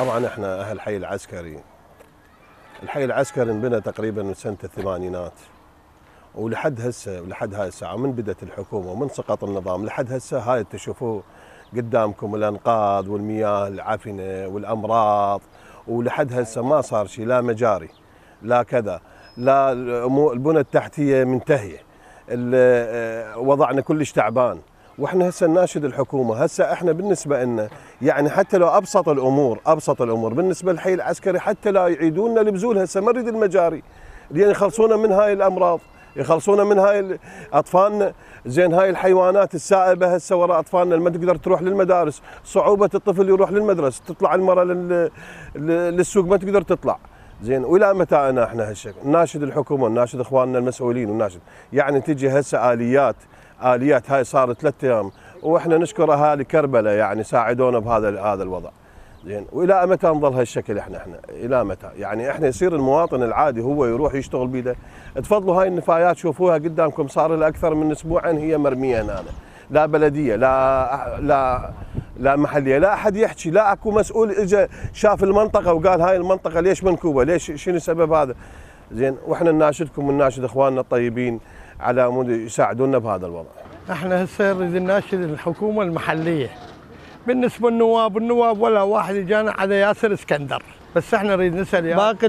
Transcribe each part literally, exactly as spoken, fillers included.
طبعا احنا اهل حي العسكري. الحي العسكري انبنى تقريبا من سنه الثمانينات، ولحد هسه ولحد هاي الساعه من بدات الحكومه ومن سقط النظام لحد هسه هاي تشوفوه قدامكم الانقاض والمياه العفنه والامراض، ولحد هسه ما صار شيء، لا مجاري لا كذا، لا البنى التحتيه منتهيه، وضعنا كلش تعبان. واحنا هسه نناشد الحكومه، هسه احنا بالنسبه لنا يعني حتى لو ابسط الامور ابسط الامور بالنسبه للحي العسكري، حتى لا يعيدون لنا البذول، هسه ما نريد المجاري لان يخلصونا من هاي الامراض، يخلصونا من هاي اطفالنا. زين هاي الحيوانات السائبه هسه وراء اطفالنا، ما تقدر تروح للمدارس، صعوبه الطفل يروح للمدرسه، تطلع المراه للسوق ما تقدر تطلع. زين والى متى انا احنا هالشكل؟ نناشد الحكومه، نناشد اخواننا المسؤولين، ونناشد يعني تجي هسه اليات اليات. هاي صارت ثلاث ايام واحنا نشكر اهالي كربلاء يعني ساعدونا بهذا هذا الوضع. زين والى متى نظل هالشكل احنا احنا الى متى؟ يعني احنا يصير المواطن العادي هو يروح يشتغل بيده. تفضلوا هاي النفايات شوفوها قدامكم، صار لها اكثر من اسبوعين هي مرميه هنا، لا بلديه لا لا لا محليه، لا احد يحكي، لا اكو مسؤول اجى شاف المنطقه وقال هاي المنطقه ليش منكوبه، ليش شنو سبب هذا؟ زين واحنا نناشدكم ونناشد اخواننا الطيبين على مود يساعدونا بهذا الوضع. احنا هسه نريد نناشد الحكومه المحليه بالنسبه للنواب، النواب ولا واحد يجانا على ياسر اسكندر، بس احنا نريد نسال باقي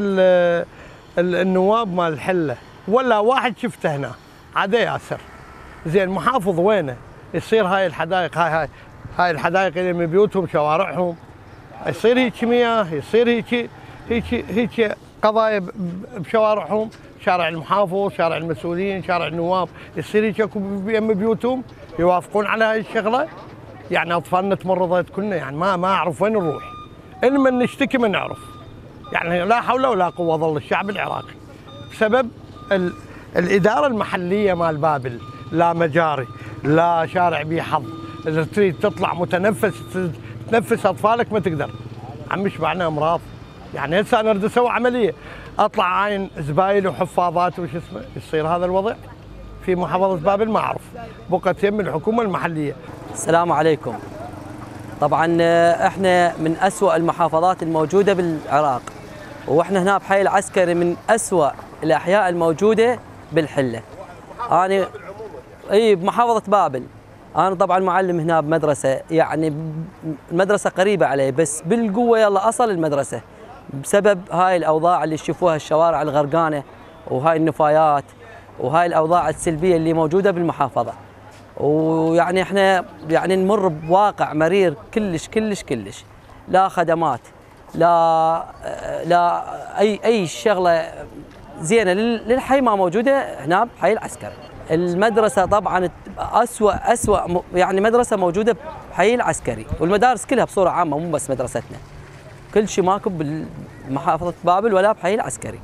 النواب مال الحله ولا واحد شفته هنا عدا ياسر. زين محافظ وينه؟ يصير هاي الحدائق هاي هاي هاي الحدائق اللي من بيوتهم شوارعهم يصير هيك مياه، يصير هيك هيك هيك قضايا بشوارعهم، شارع المحافظ، شارع المسؤولين، شارع النواب، يصير هيك اكو بيم بيوتهم يوافقون على هاي الشغله؟ يعني اطفالنا تمرضت كلنا، يعني ما ما اعرف وين نروح. ان من نشتكي ما نعرف. يعني لا حول ولا قوه ظل الشعب العراقي بسبب ال الاداره المحليه مال بابل، لا مجاري، لا شارع بيه حظ، اذا تريد تطلع متنفس تنفس اطفالك ما تقدر. عمش معنا امراض. يعني هسه انا اريد اسوي عمليه اطلع عاين زبايل وحفاظات وش اسمه، يصير هذا الوضع في محافظه بابل؟ ما اعرف. بقت يم الحكومه المحليه. السلام عليكم. طبعا احنا من اسوأ المحافظات الموجوده بالعراق، واحنا هنا بحي العسكري من اسوأ الاحياء الموجوده بالحله. انا اي بمحافظه بابل. انا طبعا معلم هنا بمدرسه، يعني المدرسه قريبه علي بس بالقوه يلا اصل المدرسه بسبب هاي الاوضاع اللي تشوفوها، الشوارع الغرقانه وهاي النفايات وهاي الاوضاع السلبيه اللي موجوده بالمحافظه. ويعني احنا يعني نمر بواقع مرير كلش كلش كلش، لا خدمات، لا لا اي اي شغله زينه للحي ما موجوده هنا بحي العسكري. المدرسه طبعا اسوء اسوء يعني مدرسه موجوده بحي العسكري، والمدارس كلها بصوره عامه مو بس مدرستنا، كل شيء ماكو بمحافظه بابل ولا بحي العسكري.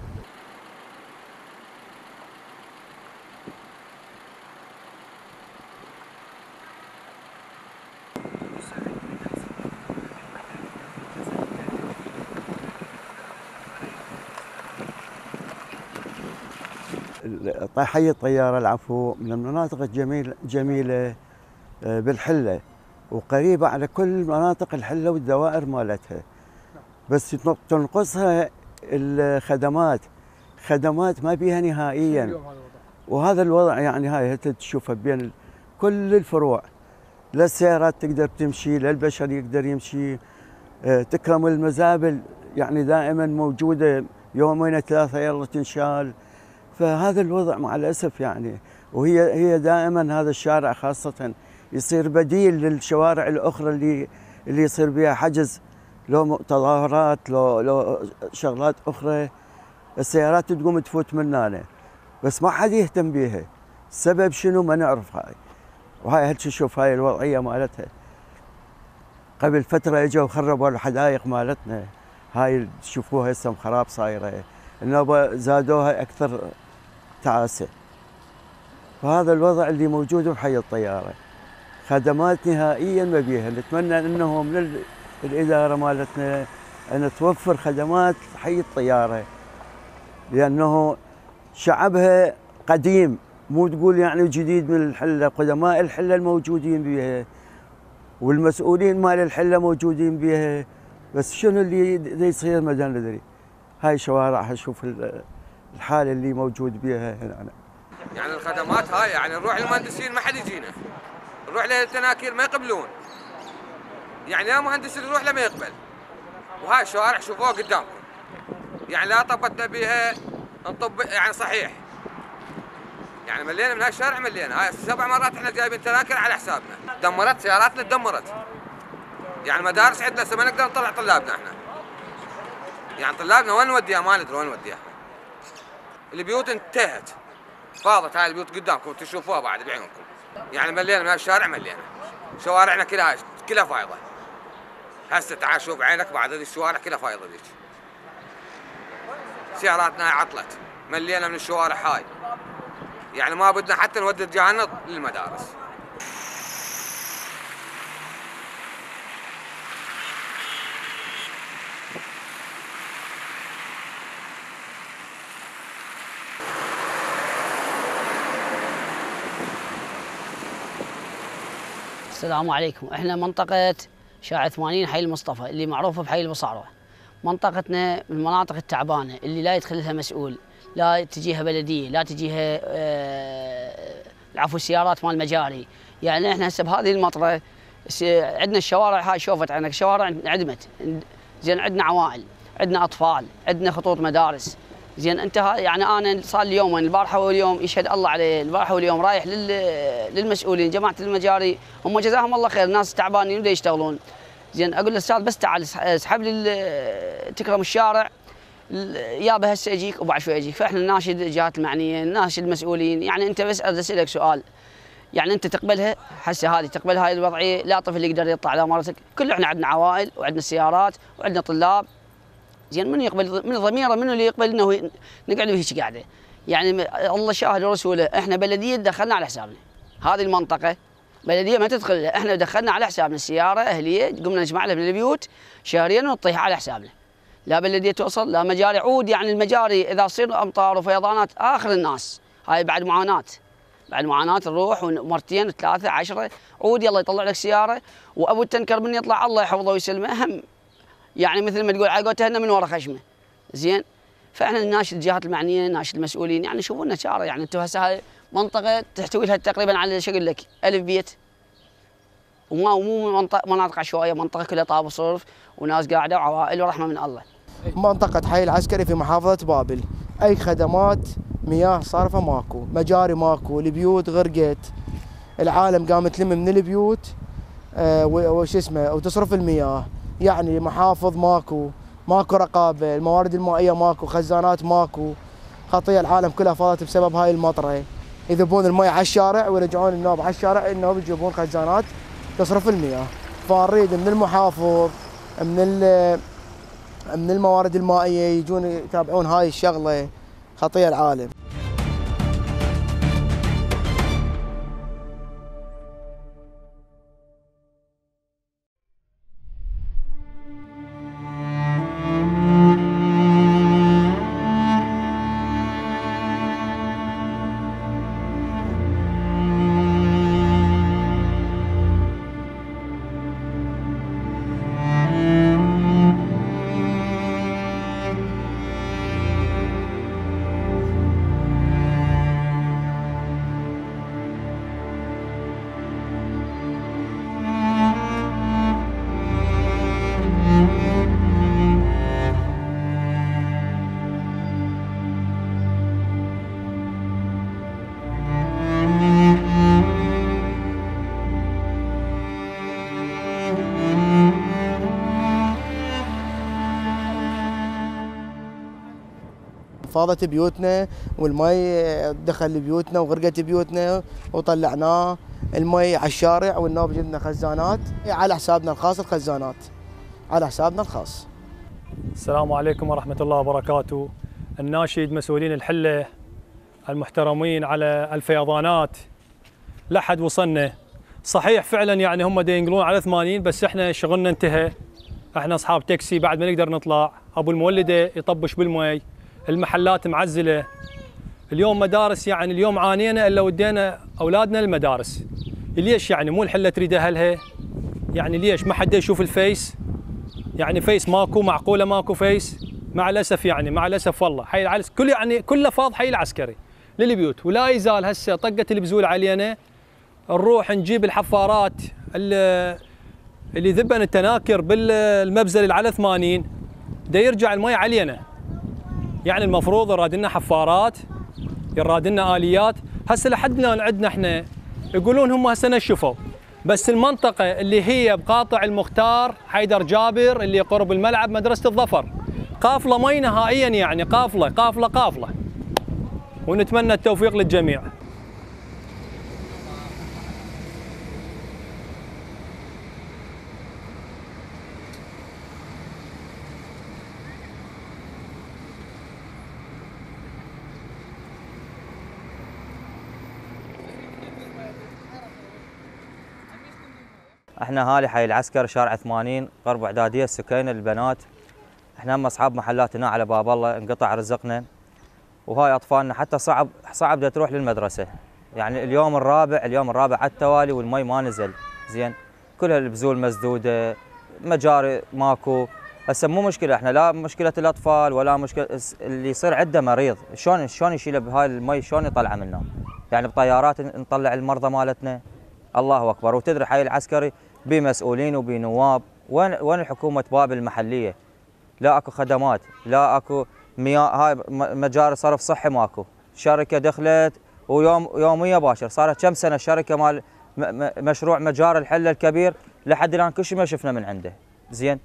حي الطياره العفو من المناطق الجميله جميله بالحله، وقريبه على كل مناطق الحله والدوائر مالتها، بس تنقصها الخدمات، خدمات ما بيها نهائيا. وهذا الوضع يعني هاي انت تشوفها بين كل الفروع، لا السيارات تقدر تمشي، لا البشر يقدر يمشي. تكرم المزابل يعني دائما موجوده، يومين ثلاثه يلا تنشال. فهذا الوضع مع الاسف يعني، وهي هي دائما هذا الشارع خاصه يصير بديل للشوارع الاخرى اللي اللي يصير بها حجز، لو تظاهرات لو لو شغلات اخرى السيارات تقوم تفوت من هنا، بس ما حد يهتم بيها. السبب شنو ما نعرف. هاي وهاي هل تشوف هاي الوضعيه مالتها. قبل فتره اجوا خربوا الحدائق مالتنا، هاي تشوفوها هسه خراب صايره، النوبه زادوها اكثر تعاسه. فهذا الوضع اللي موجود بحي الطياره، خدمات نهائيا ما بيها. نتمنى انه من الاداره مالتنا ان توفر خدمات حي الطياره، لانه شعبها قديم، مو تقول يعني جديد من الحله، قدماء الحله الموجودين بها والمسؤولين مال الحله موجودين بها، بس شنو اللي دا يصير ما ندري. هاي شوارع شوف الحاله اللي موجود بها هنا. يعني الخدمات هاي يعني نروح للمهندسين ما حد يجينا، نروح للتناكير ما يقبلون، يعني يا مهندس اللي يروح له ما يقبل. وهاي الشوارع شوفوها قدامكم، يعني لا طبتنا بها نطب يعني صحيح، يعني ملينا من هالشارع ملينا. هاي سبع مرات احنا جايبين تناكر على حسابنا، دمرت سياراتنا تدمرت. يعني مدارس عندنا هسه ما نقدر نطلع طلابنا احنا. يعني طلابنا وين نوديها ما ندري وين نوديها. البيوت انتهت، فاضت هاي البيوت قدامكم تشوفوها بعد بعيونكم. يعني ملينا من هالشارع ملينا. شوارعنا كلها كلها فايضه. هسه تعال شوف عينك بعد هذه الشوارع كلها فايضه ذيك. سياراتنا عطلت، ملينا من الشوارع هاي. يعني ما بدنا حتى نودي رجالنا للمدارس. السلام عليكم. احنا منطقة شارع ثمانين حي المصطفى اللي معروفة بحي البصارة. منطقتنا من المناطق التعبانة اللي لا يدخلها مسؤول، لا تجيها بلدية، لا تجيها آه العفو السيارات مال المجاري. يعني احنا هسه بهذه المطرة عندنا الشوارع هاي شوفت عندك شوارع انعدمت. زين عندنا عوائل، عندنا اطفال، عندنا خطوط مدارس. زين انت يعني انا صار لي يومين البارحه واليوم يشهد الله عليه، البارحه واليوم رايح للمسؤولين جماعه المجاري، هم جزاهم الله خير ناس تعبانين ودا يشتغلون. زين اقول للاستاذ بس تعال اسحب لي تكرم الشارع يابا هسه اجيك وبعد شوي اجيك. فاحنا ناشد الجهات المعنيه، ناشد المسؤولين. يعني انت بس اسالك سؤال، يعني انت تقبلها هسه هذه تقبل هاي الوضعيه؟ لا طفل يقدر يطلع على مرتك، كله احنا عندنا عوائل وعندنا سيارات وعندنا طلاب. زين من يقبل من ضميره منو اللي يقبل انه نقعد بهيك قاعده؟ يعني الله شاهد ورسوله، احنا بلديه دخلنا على حسابنا. هذه المنطقه بلديه ما تدخل، احنا دخلنا على حسابنا السياره اهليه قمنا نجمع لها من البيوت شهريا ونطيها على حسابنا. لا بلديه توصل لا مجاري عود. يعني المجاري اذا تصير امطار وفيضانات اخر الناس، هاي بعد معاناه. بعد معاناه نروح ومرتين ثلاثه عشره عود يلا يطلع لك سياره، وابو التنكر من يطلع الله يحفظه ويسلمه هم يعني مثل ما تقول عقوتهن من ورا خشمه. زين فاحنا نناشد الجهات المعنيه، نناشد المسؤولين، يعني شوفوا لنا شاره. يعني انتم هسه هاي منطقه تحتوي لها تقريبا على شو اقول لك ألف بيت، وما مو منطقه مناطق عشوائيه، منطقه كلها طاب وصرف وناس قاعده وعوائل ورحمه من الله. منطقه حي العسكري في محافظه بابل، اي خدمات مياه صارفه ماكو، مجاري ماكو، البيوت غرقت، العالم قامت تلم من البيوت آه وش اسمه وتصرف المياه. يعني محافظ ماكو، ماكو رقابه، الموارد المائيه ماكو، خزانات ماكو، خطيه العالم كلها فاضت بسبب هاي المطره. يذبون المي على الشارع ويرجعون النوب على الشارع، النوب يجيبون خزانات تصرف المياه. فنريد من المحافظ من من الموارد المائيه يجون يتابعون هاي الشغله، خطيه العالم. فاضت بيوتنا والمي دخل لبيوتنا وغرقت بيوتنا وطلعناه المي على الشارع، والنوب جبنا خزانات على حسابنا الخاص، الخزانات على حسابنا الخاص. السلام عليكم ورحمة الله وبركاته. الناشد مسؤولين الحلة المحترمين على الفيضانات، لا حد وصلنا. صحيح فعلا يعني هم دا ينقلون على ثمانين، بس احنا شغلنا انتهى. احنا اصحاب تاكسي بعد ما نقدر نطلع، ابو المولده يطبش بالمي، المحلات معزله. اليوم مدارس، يعني اليوم عانينا الا ودينا اولادنا المدارس. ليش يعني مو الحله تريد اهلها؟ يعني ليش ما حد يشوف الفيس؟ يعني فيس ماكو، معقوله ماكو فيس، مع الاسف يعني مع الاسف والله حي العسكري كل يعني كله فاض حي العسكري للبيوت. ولا يزال هسه طقه البزول علينا، نروح نجيب الحفارات اللي اللي ذبن التناكر بالمبزل اللي على ثمانين، دا يرجع المي علينا. يعني المفروض يراد لنا حفارات، يراد لنا اليات. هسه لحد الان عندنا احنا يقولون هم هسه نشفوا، بس المنطقه اللي هي بقاطع المختار حيدر جابر اللي قرب الملعب مدرسه الظفر قافله مي نهائيا، يعني قافله قافله قافله. ونتمنى التوفيق للجميع. احنا اهالي حي العسكر شارع ثمانين قرب اعداديه السكينه البنات. احنا هم اصحاب محلات هنا على باب الله، انقطع رزقنا وهاي اطفالنا حتى صعب صعب بدها تروح للمدرسه. يعني اليوم الرابع اليوم الرابع على التوالي والمي ما نزل زين، كلها البزول مسدوده، مجاري ماكو. هسه مو مشكله احنا، لا مشكله الاطفال ولا مشكله اللي يصير عنده مريض، شلون شلون يشيله بهاي المي، شلون يطلعه منا؟ يعني بطيارات نطلع المرضى مالتنا. الله اكبر. وتدري حي العسكري بمسؤولين وبنواب، وين وين الحكومه بابل المحليه؟ لا اكو خدمات، لا اكو مياه، هاي مجاري صرف صحي ماكو. شركه دخلت ويوم يوميه باشر، صارت كم سنه الشركه مال مشروع مجاري الحله الكبير لحد الان كل شيء ما شفنا من عنده. زين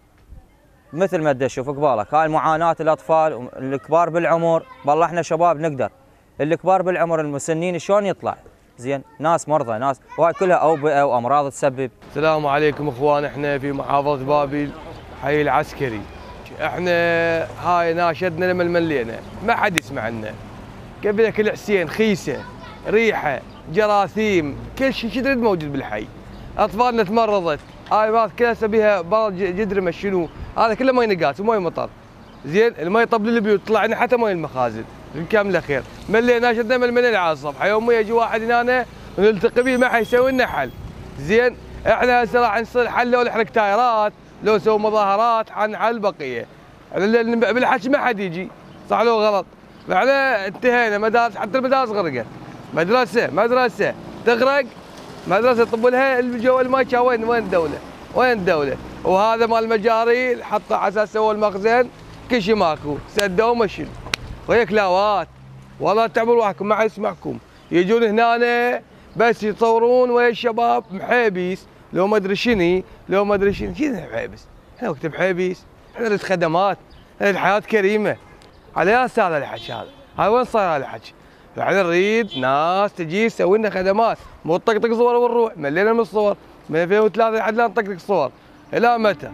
مثل ما تشوف قبالك هاي المعاناه الاطفال الكبار بالعمر، والله احنا شباب نقدر، الكبار بالعمر المسنين شلون يطلع؟ زين ناس مرضى، ناس وهاي كلها اوبئه وامراض تسبب. السلام عليكم اخوان، احنا في محافظه بابل حي العسكري. احنا هاي ناشدنا لما ملينا ما حد يسمع لنا. قبل كل حسين خيسه، ريحه، جراثيم، كل شيء شدرد موجود بالحي. اطفالنا تمرضت، هاي ما كلها سبيها برد جدر شنو، هذا كله مي نقاس ومي مطر. زين المي طب للبيوت، طلعنا حتى مي المخازن. كامله خير، ملينا شدنا ملينا على الصبح، يوم يجي واحد هنا ونلتقي به ما حيسوي لنا حل. زين احنا هسه راح نصير حل، لو نحرق تايرات، لو نسوي مظاهرات حنحل بقيه. بالحكي ما حد يجي، صح لو غلط؟ احنا انتهينا، مدارس حتى المدارس غرقت. مدرسه مدرسه تغرق، مدرسه طب لها الجو الماي، وين وين الدوله؟ وين الدوله؟ وهذا مال المجاري حطه على اساس سووا المخزن، كل شيء ماكو، سدوا ومشوا. وهي كلاوات، والله تعبوا روحكم ما حد يسمعكم. يجون هنا بس يتصورون ويا الشباب محيبيس، لو ما ادري شني، لو ما ادري شني، شنو محيبس؟ احنا وقت محيبيس، احنا نريد خدمات، نريد حياه كريمه. على يا استاذ هذا الحكي هذا، هاي وين صاير هذا الحكي؟ احنا نريد ناس تجي تسوي لنا خدمات، مو تطقطق صور ونروح، ملينا من الصور، من ألفين وثلاثة لحد الان نطقطق صور، الى متى؟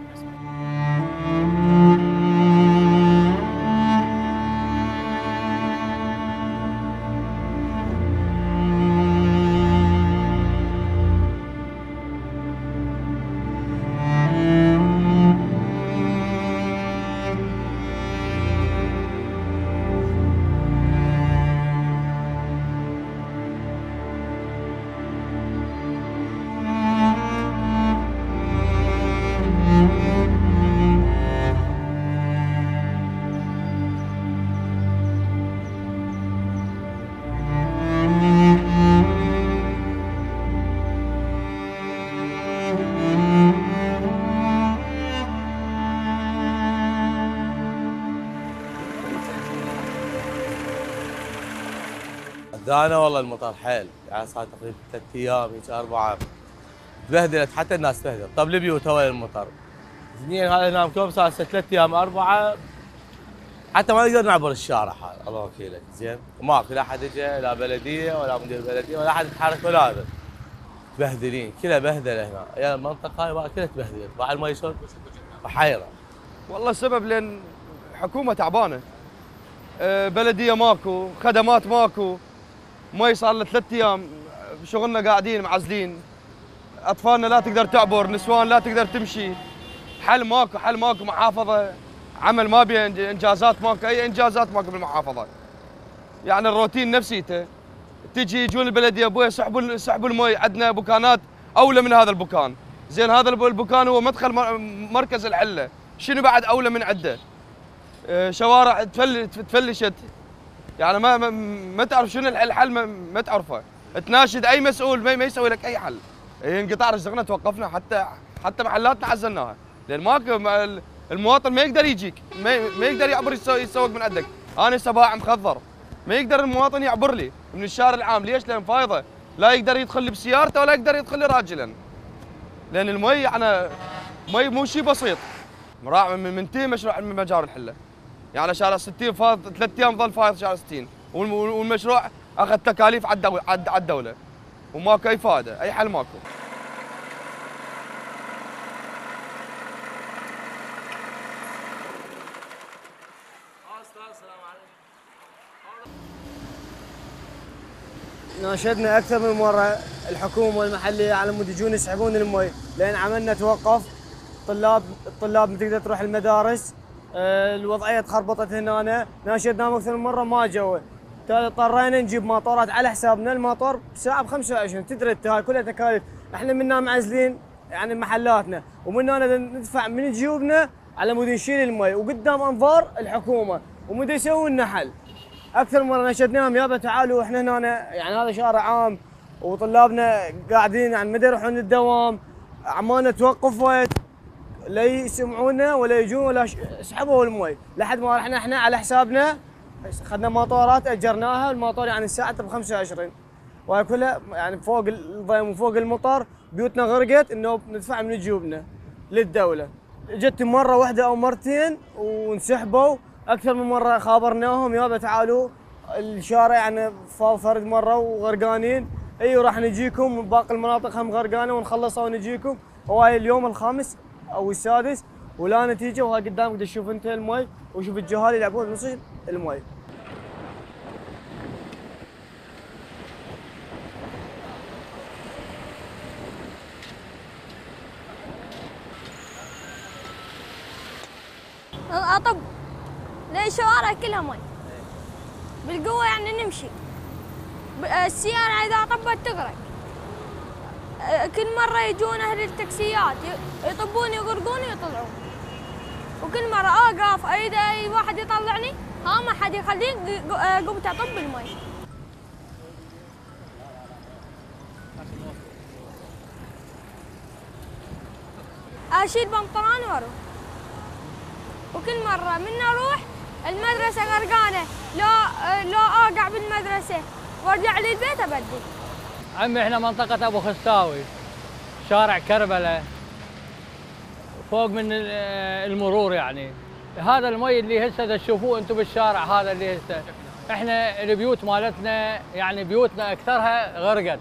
دانا والله المطر حيل، يعني صار تقريبا ثلاث ايام هيك اربعه، تبهدلت حتى الناس تبهدل، طب البيوت هو المطر. اثنين هذا نام كم صار ثلاث ايام اربعه، حتى ما نقدر نعبر الشارع هذا، الله وكيلك. زين ماكو لا حد اجى، لا بلديه ولا مدير بلديه ولا حد يتحرك ولا هذا. مبهدلين، كلها بهدله هنا، يعني المنطقه هاي كلها تبهدلت، بعد ما يصير حيره. والله السبب لان الحكومه تعبانه. بلديه ماكو، خدمات ماكو، مي صار له ثلاث ايام شغلنا قاعدين معزلين، اطفالنا لا تقدر تعبر، نسوان لا تقدر تمشي، حل ماكو، حل ماكو، محافظه عمل ما بيها انجازات، ماكو اي انجازات ماكو بالمحافظه. يعني الروتين نفسيته، تجي يجون البلديه ابويا سحبوا سحبوا المي، عندنا بوكانات اولى من هذا البوكان، زين هذا البكان هو مدخل مركز الحله، شنو بعد اولى من عنده؟ شوارع تفلشت، يعني ما ما, ما تعرف شنو الحل، ما, ما تعرفه. تناشد اي مسؤول ما, ما يسوي لك اي حل. انقطاع رزقنا توقفنا، حتى حتى محلاتنا عزلناها، لان ماكو المواطن ما يقدر يجيك، ما, ما يقدر يعبر يسوق من عندك. انا سباع مخضر، ما يقدر المواطن يعبر لي من الشارع العام. ليش؟ لان فايضه، لا يقدر يدخل لي بسيارته ولا يقدر يدخل لي راجلا، لان المي يعني مي مو شيء بسيط. مراعي من منتهي مشروع من مجاري الحله، يعني شارع ستين فاض ثلاث ايام ظل فايض شارع ستين، والمشروع اخذ تكاليف على الدوله وماكو اي فائده، اي حل ماكو. ناشدنا اكثر من مره الحكومه والمحليه على مود يجون يسحبون المي، لان عملنا توقف. طلاب الطلاب ما تقدر تروح المدارس، الوضعيه تخربطت هنا. ناشدناهم اكثر من مره ما جو، اضطرينا نجيب ماطورات على حسابنا. الماطور بساعه ب خمسة وعشرين، تدري هاي كلها تكاليف. احنا منا معزلين يعني محلاتنا، ومنا ندفع من جيوبنا على مود نشيل المي، وقدام انظار الحكومه ومدى يسوون لنا حل. اكثر مره ناشدناهم يابا تعالوا احنا هنا، يعني هذا شارع عام وطلابنا قاعدين يعني ما يروحون الدوام، اعمالنا توقفت، لا يسمعونا ولا يجون ولا سحبوا المي، لحد ما رحنا احنا على حسابنا اخذنا ماطورات اجرناها. الماطور يعني الساعه ب خمسة وعشرين، وهي كلها يعني فوق الضيم وفوق المطر، بيوتنا غرقت انه ندفع من جيوبنا للدوله. جت مره واحده او مرتين وانسحبوا. اكثر من مره خابرناهم يابا تعالوا الشارع يعني فرد مره وغرقانين، اي راح نجيكم من باقي المناطق هم غرقانه ونخلصها ونجيكم. وهاي اليوم الخامس او السادس ولا نتيجه، وهاي قدامك تشوف انت المي وشوف الجهال يلعبون بنص المي. اطب لان الشوارع كلها مي بالقوه، يعني نمشي السيارة اذا طبت تغرق. كل مره يجون اهل التاكسيات يطبون يغرقون ويطلعون، وكل مره اوقف اريد اي واحد يطلعني، ها ما حد يخليني، قمت اطب المي. اشيل بنطلون واروح، وكل مره من اروح المدرسه غرقانه، لو لو اوقع بالمدرسه وارجع للبيت ابدل. عمي احنا منطقه ابو خستاوي، شارع كربله، فوق من المرور. يعني هذا المي اللي هسه تشوفوه انتم بالشارع، هذا اللي هسه احنا البيوت مالتنا يعني بيوتنا اكثرها غرقت.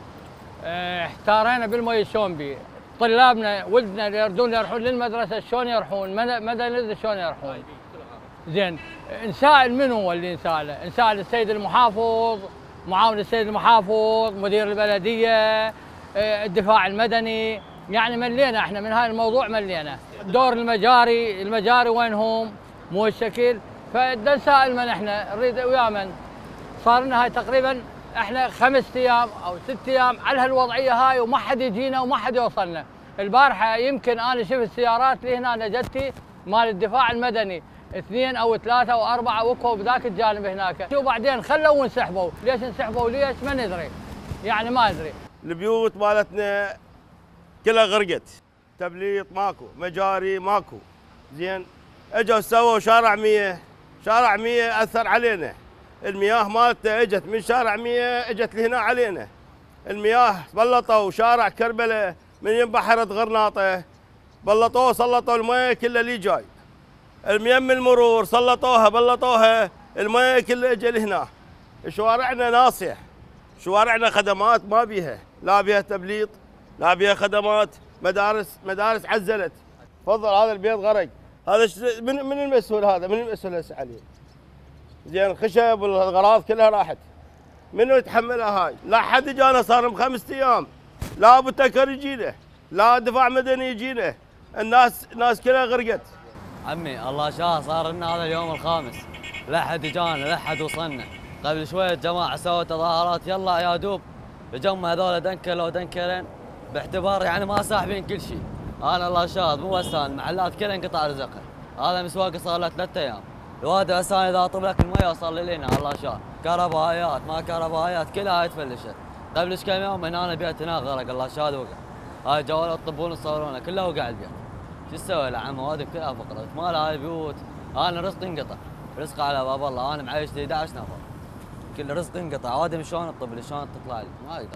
اه احتارينا بالمي شلون بي. طلابنا ولدنا اللي يردون يروحون للمدرسه شلون يروحون؟ مدى نزل شلون يروحون؟ زين نسائل من هو اللي نساله؟ نسال السيد المحافظ، معاون السيد المحافظ، مدير البلديه، الدفاع المدني. يعني ملينا احنا من هاي الموضوع، ملينا. دور المجاري، المجاري وينهم؟ مو الشكل. فدا نسائل من احنا نريد ويا من. صار لنا هاي تقريبا احنا خمس ايام او ست ايام على هالوضعيه هاي، وما حد يجينا وما حد يوصلنا. البارحه يمكن انا شفت السيارات اللي هنا جتي مال الدفاع المدني، اثنين او ثلاثه او اربعه وقفوا بذاك الجانب هناك، وبعدين خلوا وانسحبوا. ليش انسحبوا ليش ما ندري، يعني ما ادري. البيوت مالتنا كلها غرقت، تبليط ماكو، مجاري ماكو. زين اجوا سووا شارع مية، شارع مية اثر علينا. المياه مالته اجت من شارع مية اجت لهنا علينا. المياه بلطوا شارع كربله من ينبحرت غرناطه، بلطوه سلطوا المياه كلها اللي جاي. الميم المرور سلطوها بلطوها، المياه كلها اجى لهنا. شوارعنا ناصح، شوارعنا خدمات ما بيها، لا بيها تبليط، لا بيها خدمات. مدارس مدارس عزلت. تفضل هذا البيت غرق. هذا من من المسؤول؟ هذا من المسؤول هسه عليه؟ زين الخشب والغراض كلها راحت. منو يتحملها هاي؟ لا حد جانا، صار بخمس ايام. لا ابو تكر يجينا، لا دفاع مدني يجينا. الناس الناس كلها غرقت. عمي الله شاء صار لنا هذا اليوم الخامس، لا حد جانا، لا حد وصلنا. قبل شويه جماعه سووا تظاهرات، يلا يا دوب اجوا هذول دنكلوا دنكلين باعتبار يعني ما ساحبين كل شيء. انا الله شاهد مو هسه المحلات كلها انقطع رزقها. هذا مسواق صار له ثلاث ايام. الواد هسه اذا طب لك المويه وصل لنا الله شاهد، كهربائيات ما كهربائيات كلها هاي تفلشت. قبل كم يوم هنا البيت هنا غرق الله شاهد وقع. هاي جوال يطبون يصورونه كله وقع البيت. شو تسوي له عم هذه كلها فقرت ما لها هاي البيوت. انا رزقي انقطع، رزقي على باب الله، انا معيش لي احد عشر نفر. كل رزقي انقطع، وادم شلون اطب لي شلون تطلع لي؟ ما اقدر.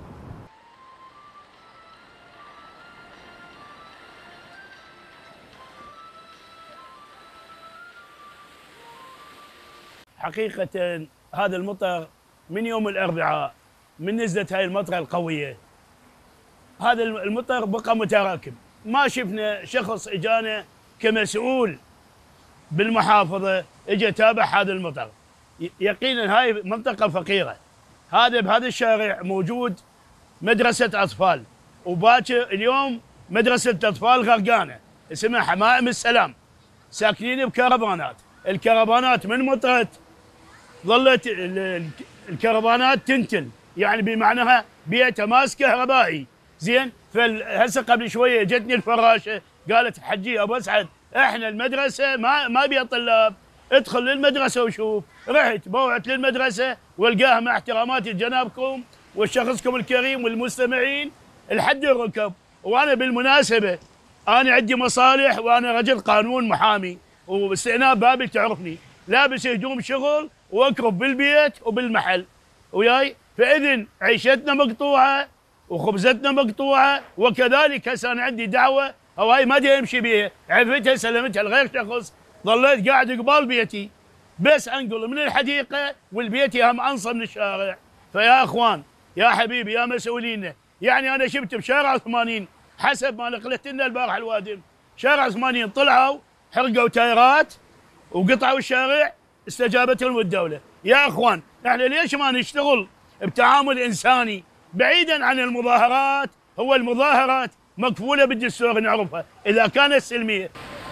حقيقة هذا المطر من يوم الأربعاء من نزلت هاي المطرة القوية، هذا المطر بقى متراكم، ما شفنا شخص اجانا كمسؤول بالمحافظة اجى تابع هذا المطر. يقينا هاي منطقة فقيرة. هذا بهذا الشارع موجود مدرسة أطفال، وباكر اليوم مدرسة أطفال غرقانة اسمها حمائم السلام، ساكنين بكرفانات، الكرفانات من مطرت ظلت الكرفانات تنتل، يعني بمعناها بيئة ماس كهربائي. زين، فهسه قبل شويه جتني الفراشه قالت حجي ابو اسعد احنا المدرسه ما ما بيها طلاب، ادخل للمدرسه وشوف. رحت بوعت للمدرسه والقاها مع احتراماتي لجنابكم وشخصكم الكريم والمستمعين لحد الركب. وانا بالمناسبه انا عندي مصالح وانا رجل قانون محامي، واستئناف بابل تعرفني، لابس هدوم شغل واكرف بالبيت وبالمحل وياي، فاذن عيشتنا مقطوعه وخبزتنا مقطوعه، وكذلك هسه انا عندي دعوه او هاي ما ادري امشي بيها، عرفتها سلمتها لغير شخص، ظليت قاعد قبال بيتي بس انقل من الحديقه والبيت هم انصب من الشارع. فيا اخوان يا حبيبي يا مسؤولين، يعني انا شفت بشارع ثمانين حسب ما نقلت لنا البارحه الوادم، شارع ثمانين طلعوا حرقوا تايرات وقطعوا الشارع، استجابت لهم الدوله. يا اخوان احنا ليش ما نشتغل بتعامل انساني بعيدا عن المظاهرات؟ هو المظاهرات مكفوله بالدستور نعرفها اذا كانت سلميه.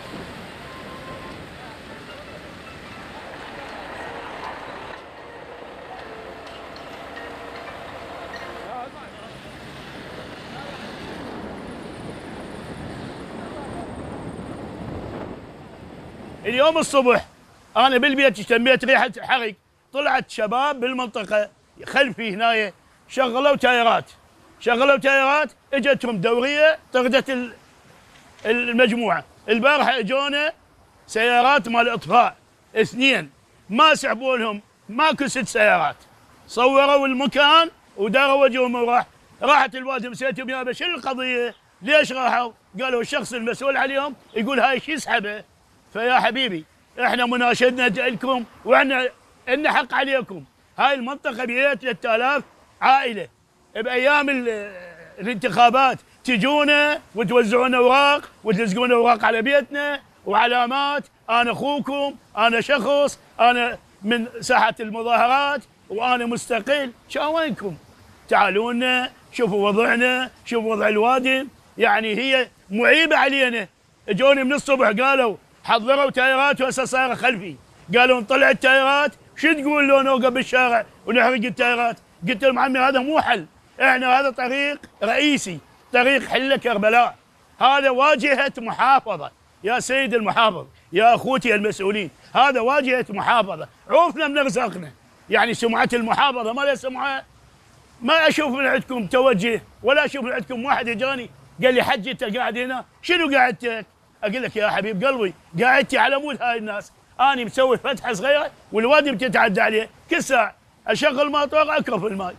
اليوم الصبح انا بالبيت اشتميت ريحه حرق، طلعت شباب بالمنطقه خلفي هنا شغلوا تايرات، شغلوا تايرات اجتهم دوريه طردت المجموعه. البارحه اجونا سيارات مال اطفاء اثنين ما سحبوا لهم ماكو ست سيارات، صوروا المكان وداروا وجههم وراح. راحت الواد مسيتهم يابا شنو القضيه؟ ليش راحوا؟ قالوا الشخص المسؤول عليهم يقول هاي شو يسحبه. فيا حبيبي احنا مناشدنا لكم واحنا ان حق عليكم، هاي المنطقه بيها ثلاثة آلاف عائله، بايام الانتخابات تجونا وتوزعون اوراق وتلزقون اوراق على بيتنا وعلامات، انا اخوكم، انا شخص، انا من ساحه المظاهرات وانا مستقل، شو وينكم؟ تعالوا لنا شوفوا وضعنا، شوفوا وضع الوادم، يعني هي معيبه علينا. اجوني من الصبح قالوا حضروا تايرات وهسه صايره خلفي، قالوا نطلع التايرات، شو تقول لو نوقف بالشارع ونحرق التايرات؟ قلت لهم عمي هذا مو حل، احنا هذا طريق رئيسي، طريق حله كربلاء، هذا واجهه محافظه يا سيد المحافظ، يا اخوتي المسؤولين، هذا واجهه محافظه، عوفنا من رزقنا، يعني سمعه المحافظه ما لها سمعه. ما اشوف من عندكم توجه ولا اشوف من عندكم واحد اجاني قال لي حجي انت قاعد هنا، شنو قعدتك؟ اقول لك يا حبيب قلبي قاعدتي على مود هاي الناس، اني مسوي فتحه صغيره والوادي بتتعدى عليه، كل ساعه اشغل ماطور اكرف الماي.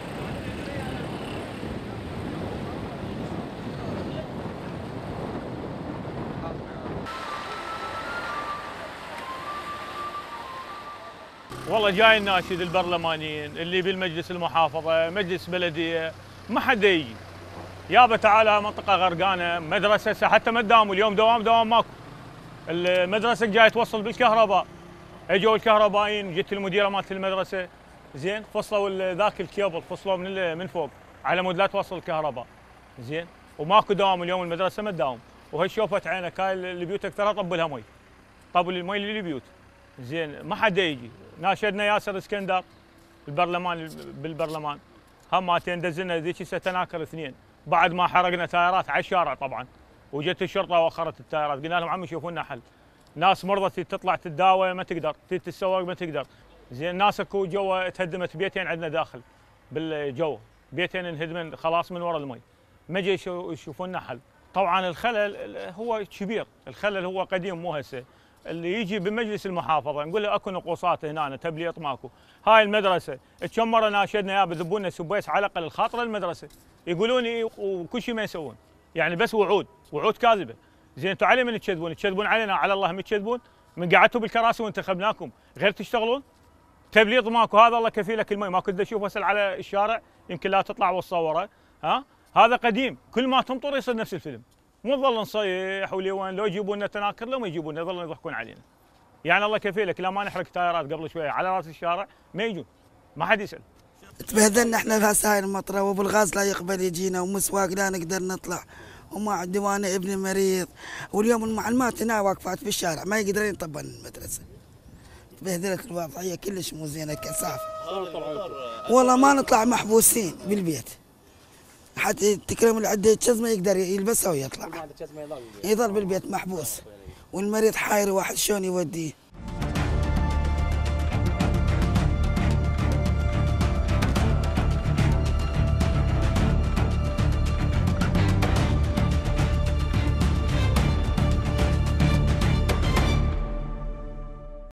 والله جاي الناشد البرلمانيين اللي بالمجلس المحافظه، مجلس بلديه، ما حد يجي. يابا تعالى منطقه غرقانه، مدرسه حتى ما تداوم اليوم، دوام دوام ماكو. المدرسه جاي توصل بالكهرباء، اجوا الكهربائيين، جت المديره مالت المدرسه زين، فصلوا ذاك الكيبل، فصلوه من من فوق على مود لا توصل الكهرباء زين، وماكو دوام اليوم، المدرسه ما تداوم، وهي شوفت عينك هاي البيوت اكثرها طب لها مي، طب المي للبيوت زين، ما حد يجي. ناشدنا ياسر اسكندر البرلمان بالبرلمان، هم مالتين دزلنا ذيك تناكر اثنين، بعد ما حرقنا تايرات على الشارع طبعا، وجت الشرطه واخرت التايرات، قلنا لهم عمي شوفوا لنا حل. ناس مرضى تطلع تتداوى ما تقدر، تتسوق ما تقدر. زين ناس اكو جوا تهدمت بيتين عندنا داخل بالجو، بيتين انهدمن خلاص من وراء المي. ما جاي يشوفون لنا حل. طبعا الخلل هو كبير، الخلل هو قديم مو هسه. اللي يجي بمجلس المحافظه نقول له اكو نقوصات هنا تبليط ماكو. هاي المدرسه كم مره ناشدنا يا بذبوا لنا سبيس على الاقل الخاطره المدرسه. يقولون لي وكل شيء ما يسوون. يعني بس وعود، وعود كاذبه. زين انتم علي من تكذبون؟ تكذبون علينا على الله من تكذبون؟ من قعدتوا بالكراسي وانتخبناكم غير تشتغلون؟ تبليط ماكو، هذا الله كفيلك المي، ماكو تقدر تشوف هسه على الشارع يمكن لا تطلع وتصوره، ها؟ هذا قديم، كل ما تمطر يصير نفس الفيلم. مو نظل نصيح ولي وين لو يجيبون لنا تناكر لو ما يجيبون يظلون يضحكون علينا. يعني الله كفيلك لا ما نحرق تايرات قبل شويه على راس الشارع ما يجون، ما حد يسال. تبهدلنا احنا بهسه هاي المطره، وبالغاز لا يقبل يجينا، ومسواق لا نقدر نطلع، وما عندي وانا ابني مريض، واليوم المعلمات هنا واقفات بالشارع ما يقدرون يطبقون المدرسه. تبهدلت الوضعيه كلش مو زينه كساف. والله ما نطلع محبوسين بالبيت. حتى تكرم اللي عنده جزمه يقدر يلبسها ويطلع. يظل بالبيت محبوس، والمريض حاير واحد شلون يوديه.